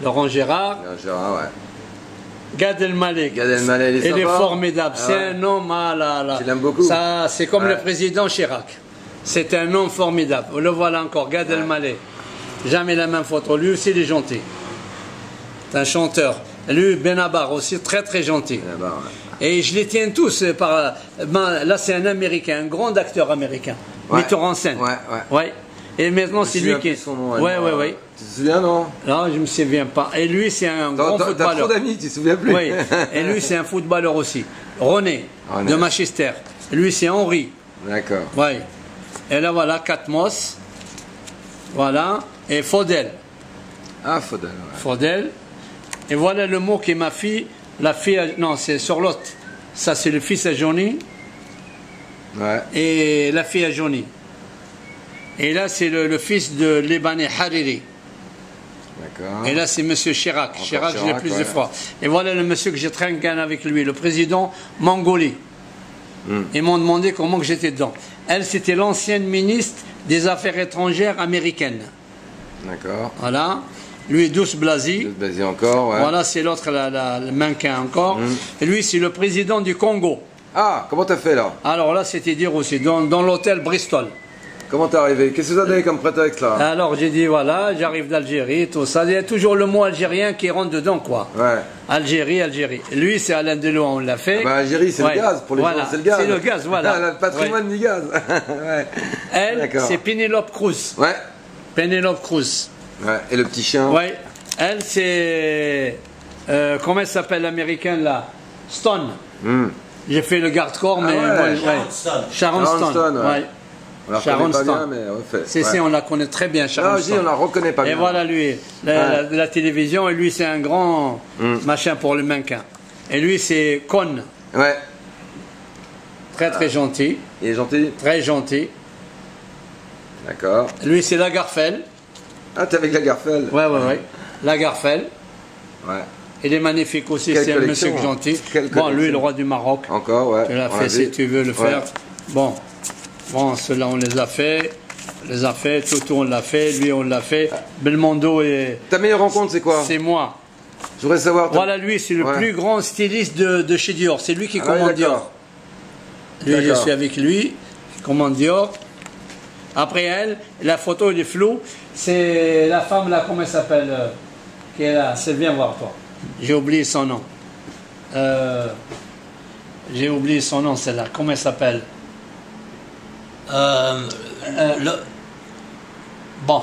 Laurent Gérard. Laurent Gérard, ouais. Gad Elmaleh. Gad Elmaleh, il est formidable. Ah c'est ouais. un homme Tu l'aimes beaucoup. Ça, c'est comme ouais. le président Chirac. C'est un homme formidable. Le voilà encore, Gad Elmaleh. Jamais la même photo. Lui aussi, il est gentil. C'est un chanteur. Lui, Benabar aussi, très très gentil. Benabar, ouais. Et je les tiens tous par. Là, c'est un Américain, un grand acteur américain, metteur en scène. Ouais. Et maintenant, c'est lui qui est. Son nom, ouais. Tu te souviens, non? Non, je ne me souviens pas. Et lui, c'est un grand footballeur. T'as trop d'amis, tu te souviens plus? Oui. Et lui, c'est un footballeur aussi. René, de Manchester. Lui, c'est Henri. D'accord. Oui. Et là, voilà, Katmos. Voilà. Et Faudel. Ah, Faudel. Ouais. Faudel. Et voilà le mot qui est ma fille. La fille, non, c'est sur l'autre. Ça, c'est le fils à Johnny. Ouais. Et la fille à Johnny. Et là, c'est le fils de Libanais Hariri. D'accord. Et là, c'est monsieur Chirac. Chirac, je l'ai plus de fois. Et voilà le monsieur que j'ai trinqué avec lui, le président Mongolie. Ils m'ont demandé comment que j'étais dedans. Elle, c'était l'ancienne ministre des Affaires étrangères américaine. D'accord. Voilà. Lui, Douce Blasi. Douce Blasi encore, ouais. Voilà, c'est l'autre, le mannequin encore. Et lui, c'est le président du Congo. Ah, comment t'as fait là? Alors là, c'était dire aussi, dans l'hôtel Bristol. Comment t'es arrivé? Qu'est-ce que vous avez comme prétexte là? Alors j'ai dit voilà, j'arrive d'Algérie, tout ça. Il y a toujours le mot algérien qui rentre dedans, quoi. Ouais. Algérie. Lui, c'est Alain Delon, on l'a fait. Ah bah, Algérie, c'est le gaz. Pour les gens, c'est le gaz. C'est le gaz, voilà. Le patrimoine du gaz. Ouais. Elle, c'est Penelope Cruz. Ouais. Penelope Cruz. Ouais. Et le petit chien? Ouais. Elle, c'est. Comment elle s'appelle l'américaine là? Stone. J'ai fait le garde-corps, mais. Sharon Stone. Ouais. On la reconnaît pas bien, mais on fait. C'est, on la connaît très bien, Sharon Stone. On la reconnaît pas bien. Et voilà lui, la télévision, et lui c'est un grand machin pour le mannequin. Et lui c'est Con. Ouais. Très très gentil. Il est gentil? Très gentil. D'accord. Lui c'est Lagarfel. Ah, t'es avec Lagarfel? Ouais. Lagarfel. Ouais. Il est magnifique aussi, c'est un monsieur gentil. Bon, lui le roi du Maroc. Encore, ouais. Tu l'as fait si tu veux le faire. Bon, ceux-là on les a fait. Toto on l'a fait, lui on l'a fait. Belmondo et... Ta meilleure rencontre c'est quoi? C'est moi. Je voudrais savoir... Voilà, lui c'est le plus grand styliste de chez Dior. C'est lui qui commande Dior. Lui, je suis avec lui, qui commande Dior. Après elle, la photo elle est floue. C'est la femme là, comment elle s'appelle qui est là, c'est viens voir toi. J'ai oublié son nom. J'ai oublié son nom celle-là. Comment elle s'appelle? Bon.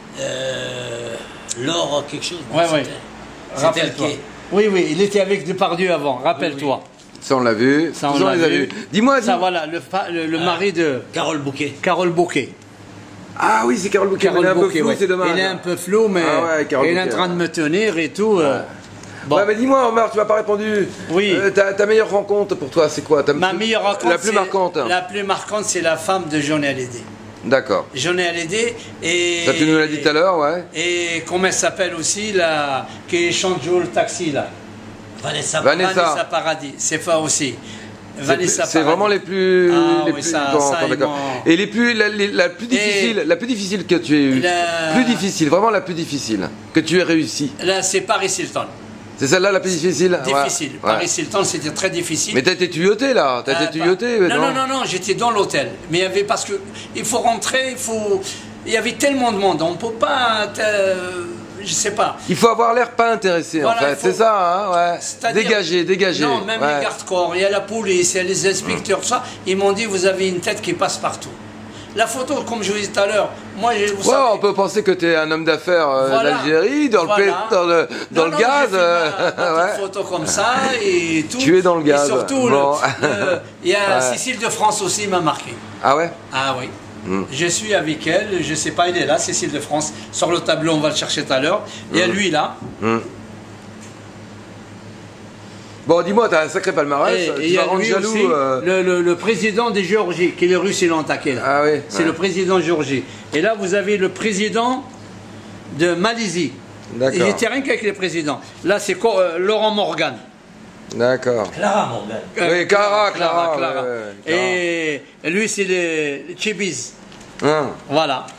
Laure quelque chose. Ouais. Rappelle-toi. Oui, il était avec Depardieu avant, rappelle-toi. Ça on l'a vu. Ça on l'a vu. Dis-moi. Ça voilà, le mari de... Carole Bouquet. Carole Bouquet. Ah oui, c'est Carole Bouquet. Il est un peu flou, c'est dommage. Il est un peu flou, mais il est en train de me tenir et tout. Bon. Ouais, mais dis-moi, Omar, tu m'as pas répondu. Oui. Ta meilleure rencontre pour toi, c'est quoi? Ma meilleure rencontre, la plus marquante. La plus marquante, c'est la femme de Johnny Hallyday. D'accord. Johnny Hallyday et... Ça, tu nous l'as dit tout à l'heure, ouais. Et comment elle s'appelle aussi, là, qui chante Joe le taxi, là? Vanessa Paradis, c'est pas aussi. C'est vraiment les plus... d'accord. Et la plus difficile que tu aies eue. Vraiment la plus difficile que tu aies réussi. Là, c'est Paris Hilton. C'est celle-là la plus difficile? Difficile. Ouais. Paris Hilton, c'était très difficile. Mais t'as été tuyauté là? Non, j'étais dans l'hôtel. Mais il y avait, parce que il faut rentrer, il y avait tellement de monde, on ne peut pas... je sais pas. Il faut avoir l'air pas intéressé, en fait. C'est ça, hein, ouais. Dégagé. Non, même les gardes-corps, il y a la police, il y a les inspecteurs, tout ça. Ils m'ont dit, vous avez une tête qui passe partout. La photo, comme je vous disais tout à l'heure, moi, on peut penser que tu es un homme d'affaires d'Algérie, dans le gaz. Une photo comme ça et tout. Tu es dans le gaz. Et surtout, il y a Cécile de France aussi, m'a marqué. Ah ouais? Ah oui. Je suis avec elle, je sais pas, il est là, Cécile de France. Sur le tableau, on va le chercher tout à l'heure. Il y a lui là. Bon, dis-moi, t'as un sacré palmarès. Et il y a lui aussi, le président des Géorgies, qui est les Russes, ils l'ont attaqué là. Ah oui. C'est le président de Géorgie. Et là, vous avez le président de Malaisie. D'accord. J'étais rien qu'avec les présidents. Là, c'est Laurent Morgan. D'accord. Clara Morgan. Oui, Clara. Et lui, c'est les Chibis. Voilà.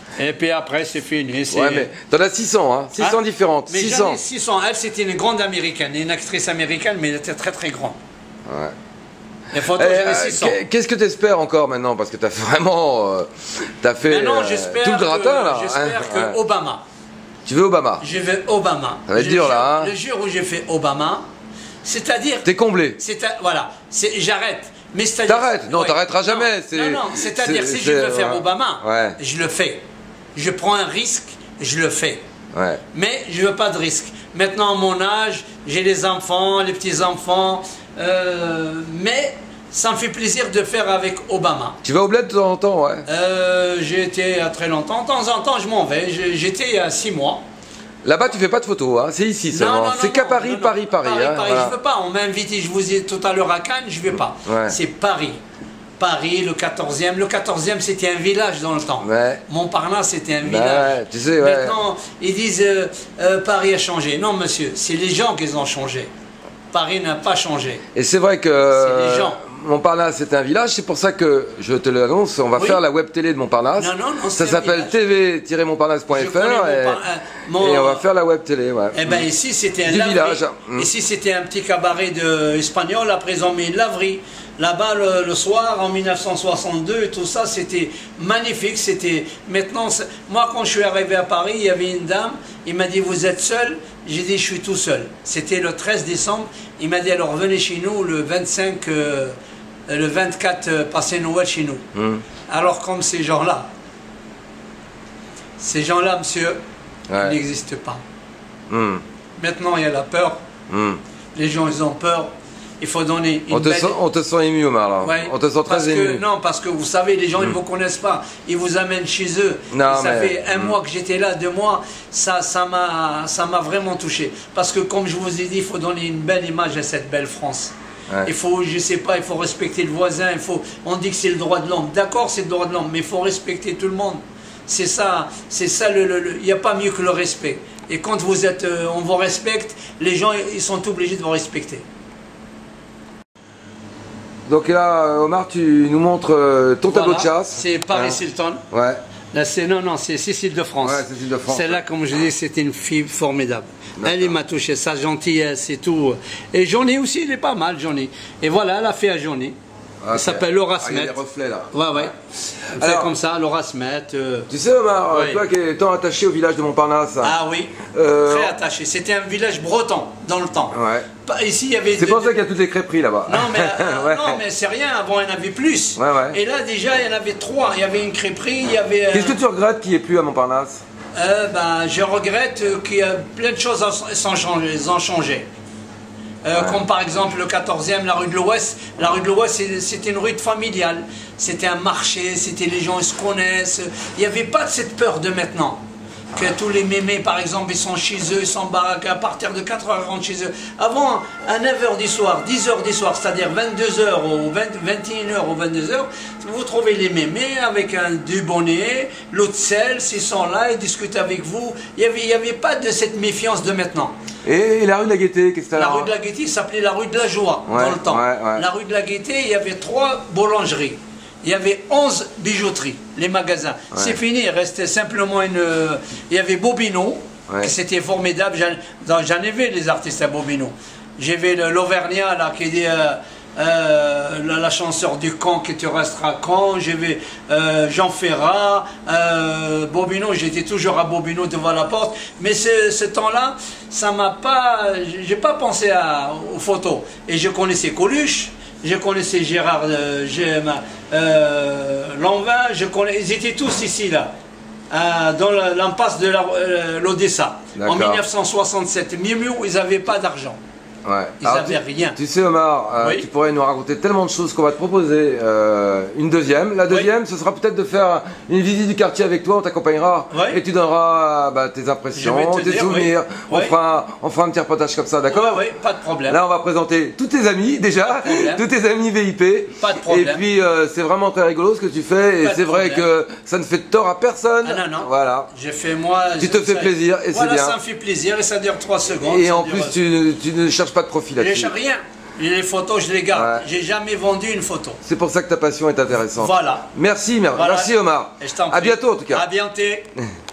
Et puis après, c'est fini. Ouais, mais t'en as 600, hein. 600 différentes. Mais 600. 600. Elle, c'était une grande américaine, une actrice américaine, mais elle était très très grande. Ouais. Les photos, j'avais 600. Qu'est-ce que tu espères encore maintenant? Parce que tu as vraiment. T'as fait tout le gratin là. J'espère que Obama. Tu veux Obama? Je veux Obama. Ça va être dur là. Hein. Le jour où j'ai fait Obama, c'est-à-dire. T'es comblé. Voilà. J'arrête. Mais c'est-à-dire. T'arrêtes. Non, t'arrêteras jamais. Non. C'est-à-dire, si je veux faire Obama, je le fais. Je prends un risque, je le fais. Ouais. Mais je veux pas de risque. Maintenant, à mon âge, j'ai les enfants, les petits-enfants. Mais ça me fait plaisir de faire avec Obama. Tu vas au bled de temps en temps, ouais? J'ai été à très longtemps. De temps en temps, je m'en vais. J'étais il y a 6 mois. Là-bas, tu fais pas de photos, hein? C'est ici seulement. C'est qu'à Paris, Paris. Paris, voilà. Je veux pas. On m'a invité, je vous ai tout à l'heure à Cannes, je vais pas. Ouais. C'est Paris. Paris, le 14e. Le 14e, c'était un village dans le temps. Ouais. Montparnasse, c'était un village. Ouais, tu sais, ouais. Maintenant, ils disent Paris a changé. Non, monsieur, c'est les gens qui ont changé. Paris n'a pas changé. Et c'est vrai que c'est les gens. Montparnasse, c'est un village. C'est pour ça que je te l'annonce. On va faire la web télé de Montparnasse. Non, ça s'appelle tv-montparnasse.fr et on va faire la web télé. Ouais. Eh ben ici, c'était un village. Ici, c'était un petit cabaret espagnol. Après, ils ont mis une laverie. Là-bas, le soir, en 1962, et tout ça, c'était magnifique. C'était maintenant, moi, quand je suis arrivé à Paris, il y avait une dame. Il m'a dit, vous êtes seul? J'ai dit, je suis tout seul. C'était le 13 décembre. Il m'a dit, alors venez chez nous le 25, le 24, passez Noël chez nous. Alors, comme ces gens-là, monsieur, ils n'existent pas. Maintenant, il y a la peur. Les gens, ils ont peur. Il faut donner une on te sent ému, Omar, là. Ouais, on te sent très ému. Non, parce que vous savez, les gens, ils ne vous connaissent pas. Ils vous amènent chez eux. Non, ça fait 1 mois que j'étais là, 2 mois. Ça m'a vraiment touché. Parce que, comme je vous ai dit, il faut donner une belle image à cette belle France. Ouais. Il faut, je sais pas, il faut respecter le voisin. On dit que c'est le droit de l'homme. D'accord, c'est le droit de l'homme, mais il faut respecter tout le monde. C'est ça, il n'y a pas mieux que le respect. Et quand vous êtes, on vous respecte, les gens, ils sont obligés de vous respecter. Donc là, Omar, tu nous montres ton tableau de chasse. C'est Paris Hilton. Ouais. Là, c'est Cécile de France. Ouais, Cécile de France. Celle-là, comme je dis, c'était une fille formidable. Elle m'a touché, sa gentillesse et tout. Et Johnny aussi, il est pas mal, Johnny. Et voilà, elle a fait à Johnny. Okay. Elle s'appelle Laura Smet. Il y a des reflets là. Ouais. Elle fait comme ça, Laura Smet. Tu sais, Omar, toi qui es tant attaché au village de Montparnasse. Ah oui, très attaché. C'était un village breton dans le temps. Ouais. Ici, il y avait. C'est pour ça qu'il y a toutes les crêperies là-bas. Non, mais c'est rien. Avant, il y en avait plus. Ouais. Et là, déjà, il y en avait 3. Il y avait une crêperie, il y avait. Qu'est-ce que tu regrettes qu'il n'y ait plus à Montparnasse? Je regrette qu'il y a plein de choses ont changé. Comme par exemple le 14e, la rue de l'Ouest. La rue de l'Ouest, c'était une rue familiale. C'était un marché, c'était les gens ils se connaissent. Il n'y avait pas de cette peur de maintenant. Que tous les mémés, par exemple, ils sont chez eux, ils sont baraques à partir de 4h, rentrent chez eux. Avant, à 9h du soir, 10h du soir, c'est-à-dire 22h ou 21h ou 22h, vous trouvez les mémés avec du bonnet, l'eau de sel, s'ils sont là, ils discutent avec vous. Il n'y avait pas de cette méfiance de maintenant. Et la rue de la Gaîté, qu'est-ce que c'est? La rue de la Gaîté s'appelait la rue de la Joie dans le temps. La rue de la Gaîté, il y avait 3 boulangeries. Il y avait 11 bijouteries, les magasins. C'est fini, il restait simplement une... Il y avait Bobino, c'était formidable. J'en ai vu les artistes à Bobino. J'ai vu l'Auvergnat, là, qui dit... la chanteur du camp qui te restera quand. J'ai vu Jean Ferrat, Bobino, j'étais toujours à Bobino devant la porte. Mais ce temps-là, ça m'a pas... J'ai pas pensé aux photos. Et je connaissais Coluche. Je connaissais Gérard Lanvin, ils étaient tous ici, là, dans l'impasse de l'Odessa, en 1967. Miu Miu, ils n'avaient pas d'argent. Ils n'avaient rien. Tu sais, Omar, tu pourrais nous raconter tellement de choses qu'on va te proposer une deuxième. La deuxième, ce sera peut-être de faire une visite du quartier avec toi, on t'accompagnera et tu donneras tes impressions, tes souvenirs. On fera un petit reportage comme ça, d'accord? Oui, pas de problème. Là, on va présenter tous tes amis déjà, tous tes amis VIP. Pas de problème. Et puis, c'est vraiment très rigolo ce que tu fais et c'est vrai que ça ne fait de tort à personne. Ah, non. Voilà. J'ai fait moi. Tu te fais plaisir et c'est bien. Voilà, ça me fait plaisir et ça dure 3 secondes. Et en plus, tu ne cherches pas de profit là-dessus. Je cherche rien. Les photos, je les garde. J'ai jamais vendu une photo. C'est pour ça que ta passion est intéressante. Voilà. Merci, merci Omar. À bientôt en tout cas. À bientôt.